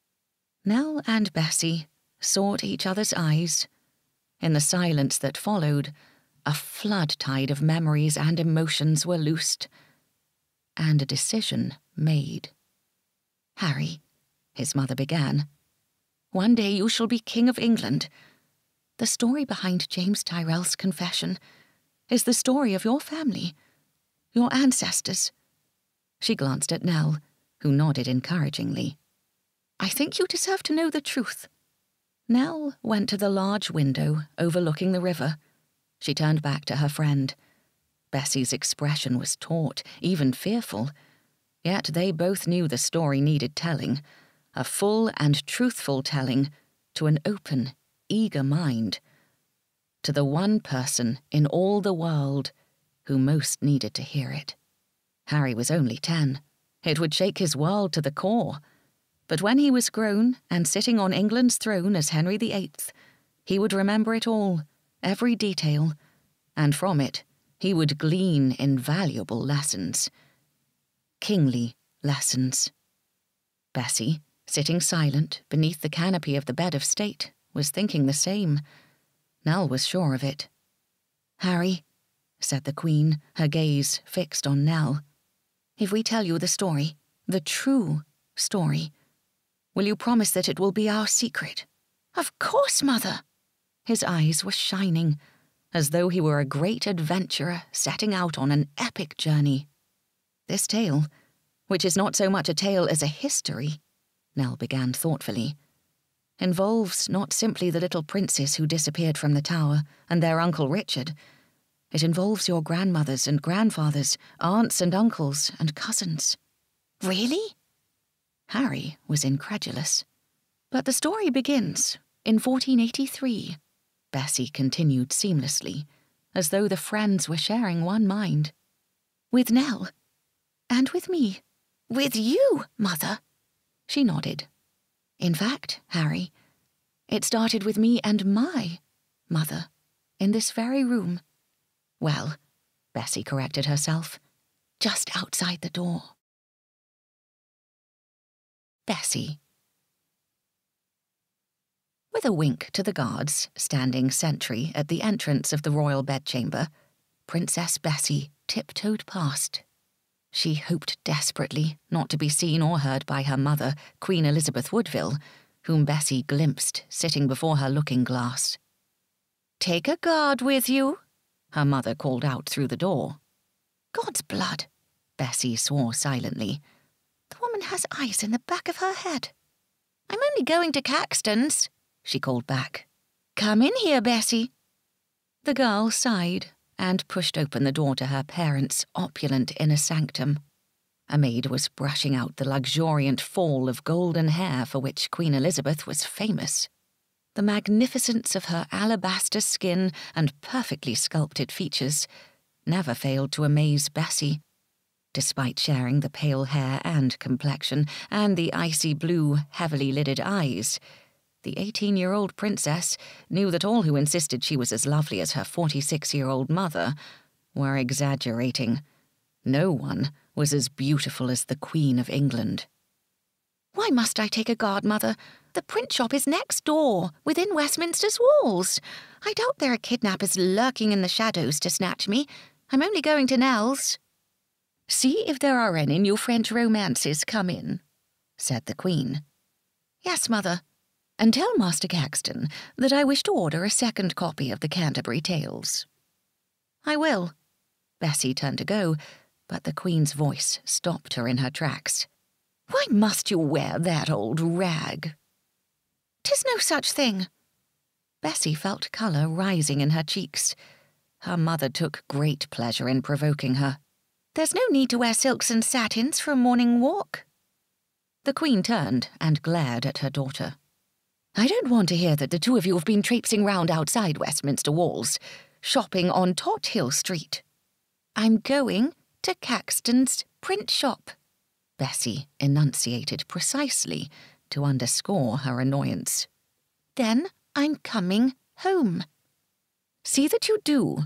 Nell and Bessie sought each other's eyes. In the silence that followed, a flood tide of memories and emotions were loosed, and a decision made. "Harry," his mother began, "one day you shall be King of England. The story behind James Tyrrell's confession is the story of your family, your ancestors." She glanced at Nell, who nodded encouragingly. "I think you deserve to know the truth." Nell went to the large window overlooking the river. She turned back to her friend. Bessie's expression was taut, even fearful. Yet they both knew the story needed telling, a full and truthful telling to an open, eager mind, to the one person in all the world who most needed to hear it. Harry was only ten. It would shake his world to the core. But when he was grown and sitting on England's throne as Henry the Eighth, he would remember it all, every detail, and from it he would glean invaluable lessons. Kingly lessons. Bessie, sitting silent beneath the canopy of the bed of state, was thinking the same. Nell was sure of it. "Harry," said the Queen, her gaze fixed on Nell, "if we tell you the story, the true story, will you promise that it will be our secret?" "Of course, Mother." His eyes were shining, as though he were a great adventurer setting out on an epic journey. "This tale, which is not so much a tale as a history," Nell began thoughtfully, "involves not simply the little princes who disappeared from the tower and their Uncle Richard. It involves your grandmothers and grandfathers, aunts and uncles and cousins." "Really?" Harry was incredulous. "But the story begins in fourteen eighty-three, Bessie continued seamlessly, as though the friends were sharing one mind. "With Nell. And with me." "With you, Mother?" She nodded. "In fact, Harry, it started with me and my mother, in this very room. Well," Bessie corrected herself, "just outside the door." Bessie. With a wink to the guards standing sentry at the entrance of the royal bedchamber, Princess Bessie tiptoed past. She hoped desperately not to be seen or heard by her mother, Queen Elizabeth Woodville, whom Bessie glimpsed sitting before her looking-glass. "Take a guard with you," her mother called out through the door. "God's blood," Bessie swore silently. "The woman has eyes in the back of her head." "I'm only going to Caxton's," she called back. "Come in here, Bessie." The girl sighed and pushed open the door to her parents' opulent inner sanctum. A maid was brushing out the luxuriant fall of golden hair for which Queen Elizabeth was famous. The magnificence of her alabaster skin and perfectly sculpted features never failed to amaze Bessie. Despite sharing the pale hair and complexion and the icy blue, heavily lidded eyes, the eighteen-year-old princess knew that all who insisted she was as lovely as her forty-six-year-old mother were exaggerating. No one was as beautiful as the Queen of England. Why must I take a guard, Mother? The print shop is next door, within Westminster's walls. I doubt there are kidnappers lurking in the shadows to snatch me. I'm only going to Nell's. See if there are any new French romances come in, said the Queen. Yes, Mother. And tell Master Caxton that I wish to order a second copy of the Canterbury Tales. I will. Bessie turned to go, but the Queen's voice stopped her in her tracks. Why must you wear that old rag? 'Tis no such thing. Bessie felt colour rising in her cheeks. Her mother took great pleasure in provoking her. There's no need to wear silks and satins for a morning walk. The Queen turned and glared at her daughter. I don't want to hear that the two of you have been traipsing round outside Westminster walls, shopping on Tothill Street. I'm going to Caxton's print shop, Bessie enunciated precisely to underscore her annoyance. Then I'm coming home. See that you do.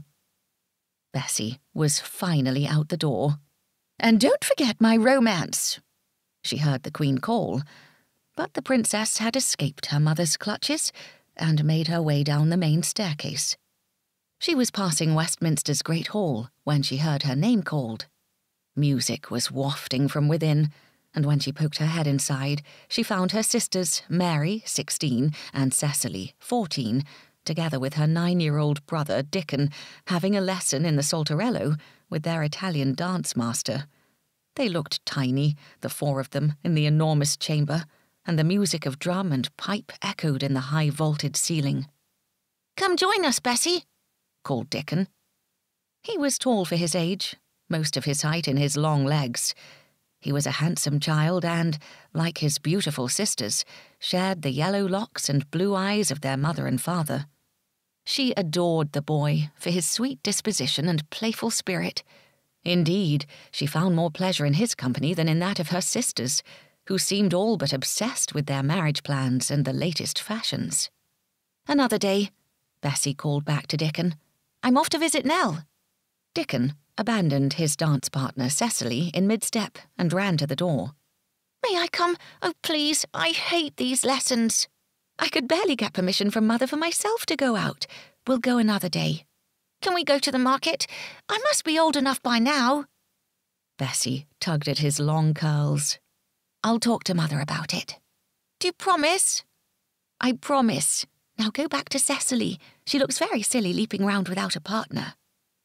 Bessie was finally out the door. And don't forget my romance, she heard the Queen call, but the Princess had escaped her mother's clutches and made her way down the main staircase. She was passing Westminster's Great Hall when she heard her name called. Music was wafting from within, and when she poked her head inside, she found her sisters, Mary, sixteen, and Cecily, fourteen, together with her nine-year-old brother, Dickon, having a lesson in the Saltarello with their Italian dance master. They looked tiny, the four of them, in the enormous chamber, and the music of drum and pipe echoed in the high-vaulted ceiling. Come join us, Bessie, called Dickon. He was tall for his age, most of his height in his long legs. He was a handsome child and, like his beautiful sisters, shared the yellow locks and blue eyes of their mother and father. She adored the boy for his sweet disposition and playful spirit. Indeed, she found more pleasure in his company than in that of her sisters, who seemed all but obsessed with their marriage plans and the latest fashions. Another day, Bessie called back to Dickon. I'm off to visit Nell. Dickon abandoned his dance partner, Cecily, in mid-step and ran to the door. May I come? Oh, please, I hate these lessons. I could barely get permission from Mother for myself to go out. We'll go another day. Can we go to the market? I must be old enough by now. Bessie tugged at his long curls. I'll talk to Mother about it. Do you promise? I promise. Now go back to Cecily. She looks very silly leaping round without a partner.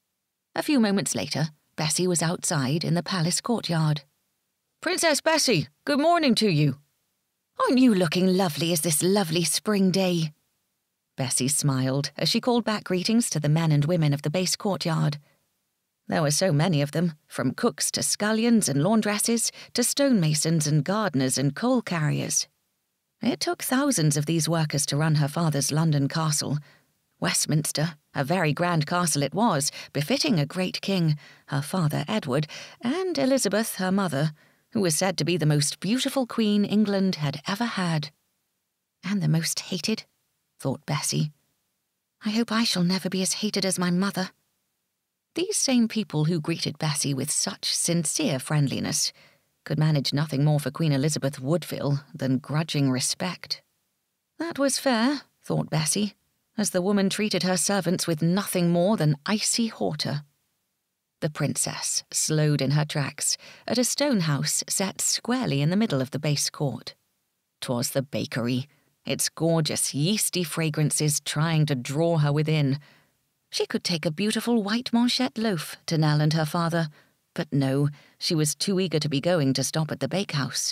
A few moments later, Bessie was outside in the palace courtyard. Princess Bessie, good morning to you. Aren't you looking lovely as this lovely spring day? Bessie smiled as she called back greetings to the men and women of the base courtyard. There were so many of them, from cooks to scullions and laundresses to stonemasons and gardeners and coal carriers. It took thousands of these workers to run her father's London castle. Westminster, a very grand castle it was, befitting a great king, her father Edward, and Elizabeth, her mother, who was said to be the most beautiful queen England had ever had. And the most hated, thought Bessie. I hope I shall never be as hated as my mother. These same people who greeted Bessie with such sincere friendliness could manage nothing more for Queen Elizabeth Woodville than grudging respect. That was fair, thought Bessie, as the woman treated her servants with nothing more than icy hauteur. The princess slowed in her tracks at a stone house set squarely in the middle of the base court. 'Twas the bakery, its gorgeous yeasty fragrances trying to draw her within. She could take a beautiful white manchette loaf to Nell and her father, but no, she was too eager to be going to stop at the bakehouse.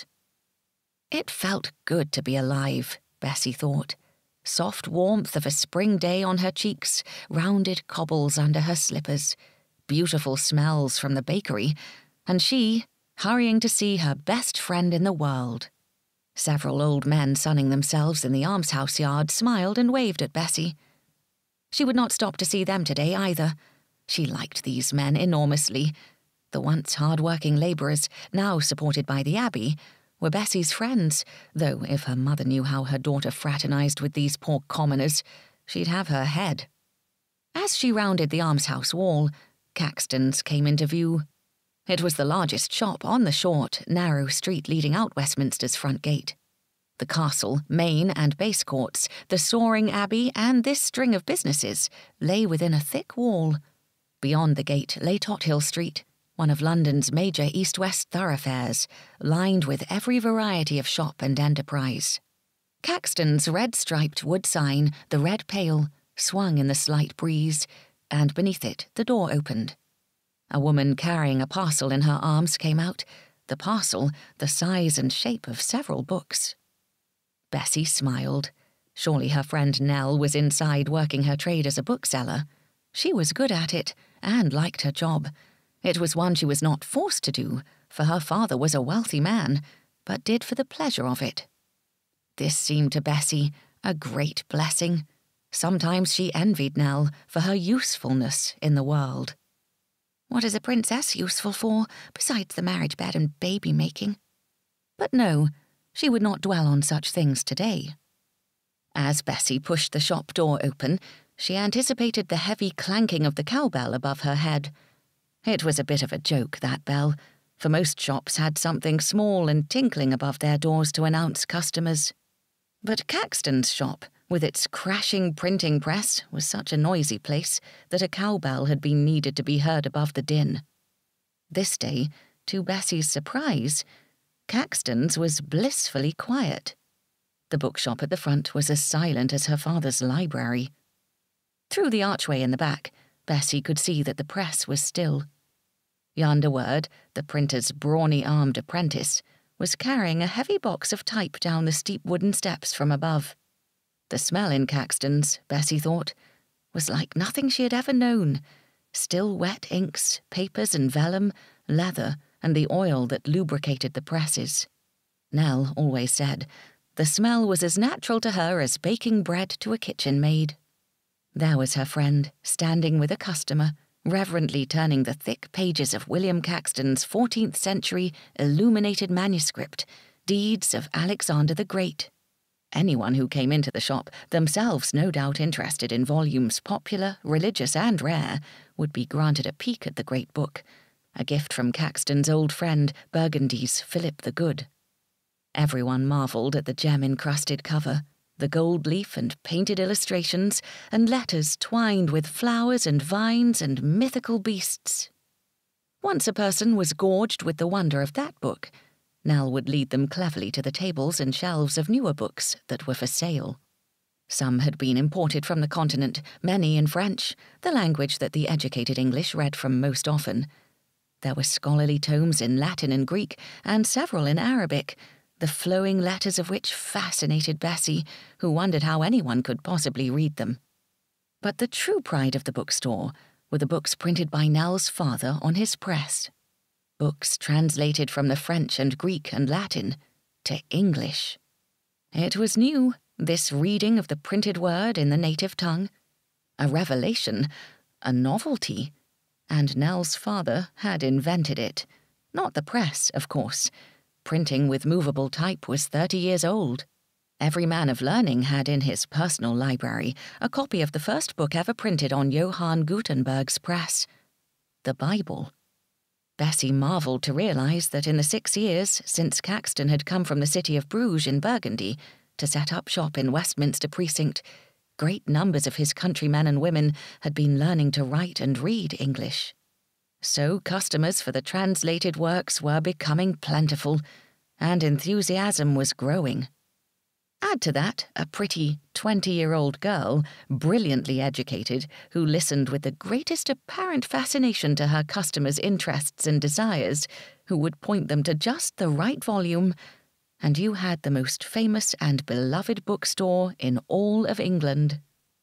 It felt good to be alive, Bessie thought. Soft warmth of a spring day on her cheeks, rounded cobbles under her slippers, beautiful smells from the bakery, and she hurrying to see her best friend in the world. Several old men sunning themselves in the almshouse yard smiled and waved at Bessie. She would not stop to see them today either. She liked these men enormously. The once hard-working labourers, now supported by the Abbey, were Bessie's friends, though if her mother knew how her daughter fraternised with these poor commoners, she'd have her head. As she rounded the almshouse wall, Caxton's came into view. It was the largest shop on the short, narrow street leading out Westminster's front gate. The castle, main and base courts, the soaring abbey, and this string of businesses lay within a thick wall. Beyond the gate lay Tothill Street, one of London's major east-west thoroughfares, lined with every variety of shop and enterprise. Caxton's red-striped wood sign, the Red Pail, swung in the slight breeze, and beneath it the door opened. A woman carrying a parcel in her arms came out, the parcel the size and shape of several books. Bessie smiled. Surely her friend Nell was inside working her trade as a bookseller. She was good at it, and liked her job. It was one she was not forced to do, for her father was a wealthy man, but did for the pleasure of it. This seemed to Bessie a great blessing. Sometimes she envied Nell for her usefulness in the world. What is a princess useful for, besides the marriage bed and baby-making? But no, she would not dwell on such things today. As Bessie pushed the shop door open, she anticipated the heavy clanking of the cowbell above her head. It was a bit of a joke, that bell, for most shops had something small and tinkling above their doors to announce customers. But Caxton's shop, with its crashing printing press, was such a noisy place that a cowbell had been needed to be heard above the din. This day, to Bessie's surprise, Caxton's was blissfully quiet. The bookshop at the front was as silent as her father's library. Through the archway in the back, Bessie could see that the press was still. Yonder Word, the printer's brawny-armed apprentice, was carrying a heavy box of type down the steep wooden steps from above. The smell in Caxton's, Bessie thought, was like nothing she had ever known. Still wet inks, papers and vellum, leather, and the oil that lubricated the presses. Nell always said the smell was as natural to her as baking bread to a kitchen maid. There was her friend, standing with a customer, reverently turning the thick pages of William Caxton's fourteenth century illuminated manuscript, Deeds of Alexander the Great. Anyone who came into the shop, themselves no doubt interested in volumes popular, religious and rare, would be granted a peek at the great book, a gift from Caxton's old friend, Burgundy's Philip the Good. Everyone marvelled at the gem-encrusted cover, the gold leaf and painted illustrations, and letters twined with flowers and vines and mythical beasts. Once a person was gorged with the wonder of that book, Nell would lead them cleverly to the tables and shelves of newer books that were for sale. Some had been imported from the continent, many in French, the language that the educated English read from most often. There were scholarly tomes in Latin and Greek, and several in Arabic, the flowing letters of which fascinated Bessie, who wondered how anyone could possibly read them. But the true pride of the bookstore were the books printed by Nell's father on his press. Books translated from the French and Greek and Latin to English. It was new, this reading of the printed word in the native tongue. A revelation, a novelty, and Nell's father had invented it. Not the press, of course. Printing with movable type was thirty years old. Every man of learning had in his personal library a copy of the first book ever printed on Johann Gutenberg's press, the Bible. Bessie marvelled to realise that in the six years since Caxton had come from the city of Bruges in Burgundy to set up shop in Westminster Precinct, great numbers of his countrymen and women had been learning to write and read English. So customers for the translated works were becoming plentiful, and enthusiasm was growing. Add to that a pretty twenty-year-old girl, brilliantly educated, who listened with the greatest apparent fascination to her customers' interests and desires, who would point them to just the right volume, and you had the most famous and beloved bookstore in all of England.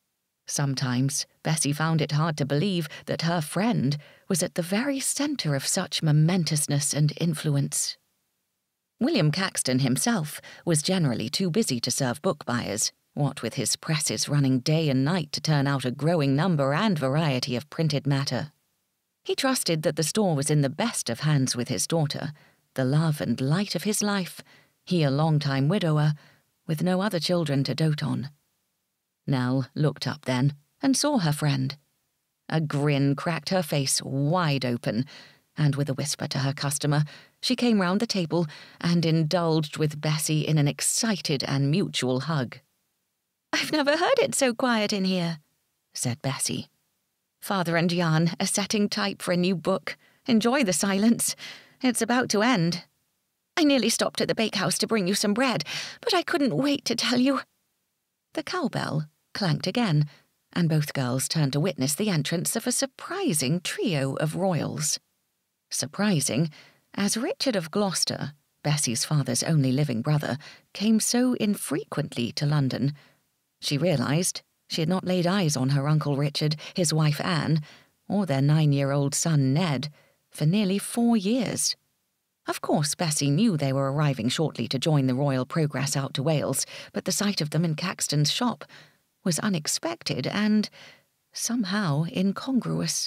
Sometimes Bessie found it hard to believe that her friend was at the very centre of such momentousness and influence. William Caxton himself was generally too busy to serve book buyers, what with his presses running day and night to turn out a growing number and variety of printed matter. He trusted that the store was in the best of hands with his daughter, the love and light of his life, he a long-time widower, with no other children to dote on. Nell looked up then and saw her friend. A grin cracked her face wide open, and with a whisper to her customer, she came round the table and indulged with Bessie in an excited and mutual hug. "I've never heard it so quiet in here," said Bessie. "Father and Jan are setting type for a new book. Enjoy the silence. It's about to end." "I nearly stopped at the bakehouse to bring you some bread, but I couldn't wait to tell you." The cowbell clanked again, and both girls turned to witness the entrance of a surprising trio of royals. Surprising, as Richard of Gloucester, Bessie's father's only living brother, came so infrequently to London. She realised she had not laid eyes on her Uncle Richard, his wife Anne, or their nine-year-old son Ned, for nearly four years. Of course, Bessie knew they were arriving shortly to join the royal progress out to Wales, but the sight of them in Caxton's shop was unexpected and, somehow, incongruous.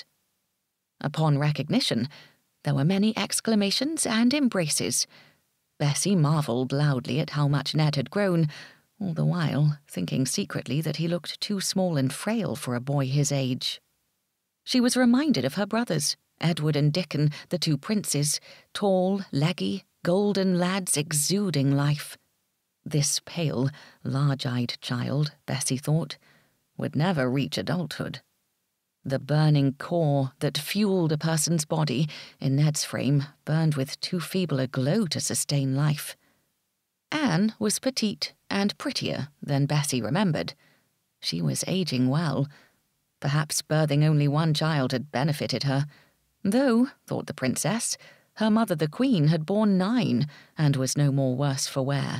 Upon recognition, there were many exclamations and embraces. Bessie marvelled loudly at how much Ned had grown, all the while thinking secretly that he looked too small and frail for a boy his age. She was reminded of her brothers, Edward and Dickon, the two princes, tall, leggy, golden lads exuding life. This pale, large-eyed child, Bessie thought, would never reach adulthood. The burning core that fueled a person's body, in Ned's frame, burned with too feeble a glow to sustain life. Anne was petite and prettier than Bessie remembered. She was aging well. Perhaps birthing only one child had benefited her, though, thought the princess, her mother the Queen had borne nine and was no more worse for wear.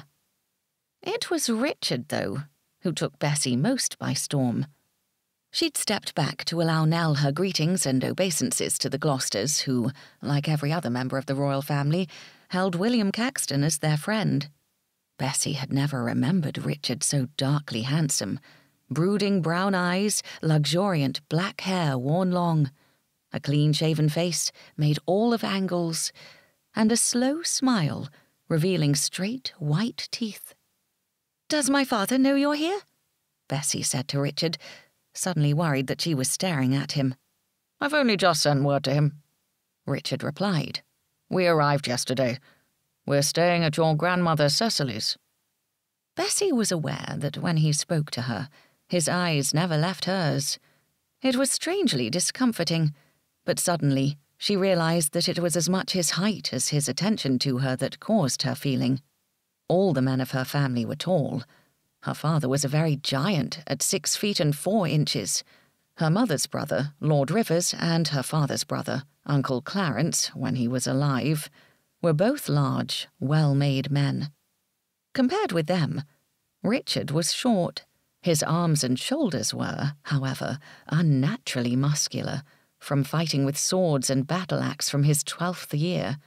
It was Richard, though, who took Bessie most by storm. She'd stepped back to allow Nell her greetings and obeisances to the Gloucesters who, like every other member of the royal family, held William Caxton as their friend. Bessie had never remembered Richard so darkly handsome. Brooding brown eyes, luxuriant black hair worn long, a clean-shaven face made all of angles, and a slow smile revealing straight white teeth. "Does my father know you're here?" Bessie said to Richard, suddenly worried that she was staring at him. "I've only just sent word to him," Richard replied. "We arrived yesterday. We're staying at your grandmother Cecily's." Bessie was aware that when he spoke to her, his eyes never left hers. It was strangely discomforting, but suddenly she realised that it was as much his height as his attention to her that caused her feeling. All the men of her family were tall. Her father was a very giant at six feet and four inches. Her mother's brother, Lord Rivers, and her father's brother, Uncle Clarence, when he was alive, were both large, well-made men. Compared with them, Richard was short. His arms and shoulders were, however, unnaturally muscular, from fighting with swords and battle-axe from his twelfth year.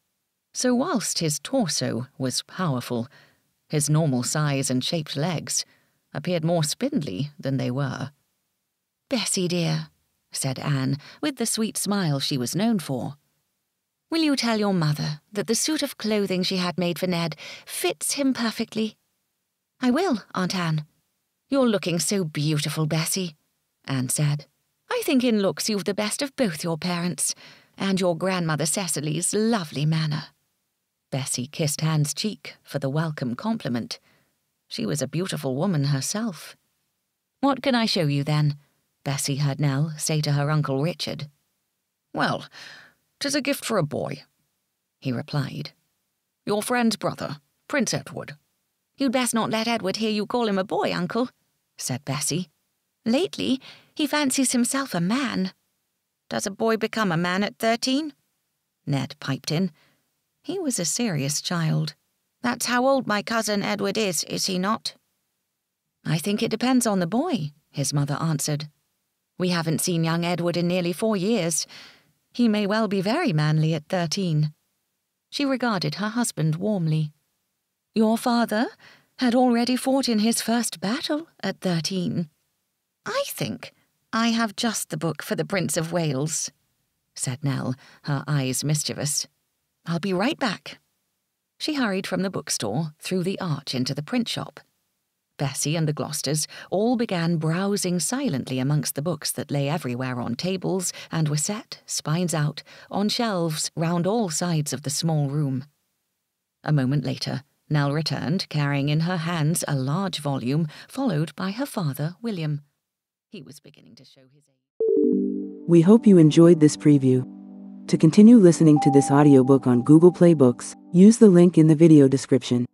So whilst his torso was powerful, his normal size and shaped legs appeared more spindly than they were. "Bessie, dear," said Anne, with the sweet smile she was known for, "will you tell your mother that the suit of clothing she had made for Ned fits him perfectly?" "I will, Aunt Anne." "You're looking so beautiful, Bessie," Anne said. "I think in looks you've the best of both your parents, and your grandmother Cecily's lovely manner." Bessie kissed Anne's cheek for the welcome compliment. She was a beautiful woman herself. "What can I show you, then?" Bessie heard Nell say to her Uncle Richard. "Well, 'tis a gift for a boy," he replied. "Your friend's brother, Prince Edward." "You'd best not let Edward hear you call him a boy, Uncle," said Bessie. "Lately, he fancies himself a man." "Does a boy become a man at thirteen?" Ned piped in. He was a serious child. "That's how old my cousin Edward is, is he not?" "I think it depends on the boy," his mother answered. "We haven't seen young Edward in nearly four years. He may well be very manly at thirteen." She regarded her husband warmly. "Your father had already fought in his first battle at thirteen. I think I have just the book for the Prince of Wales," said Nell, her eyes mischievous. "I'll be right back." She hurried from the bookstore through the arch into the print shop. Bessie and the Gloucesters all began browsing silently amongst the books that lay everywhere on tables and were set, spines out, on shelves round all sides of the small room. A moment later, Nell returned, carrying in her hands a large volume, followed by her father, William. He was beginning to show his age. We hope you enjoyed this preview. To continue listening to this audiobook on Google Play Books, use the link in the video description.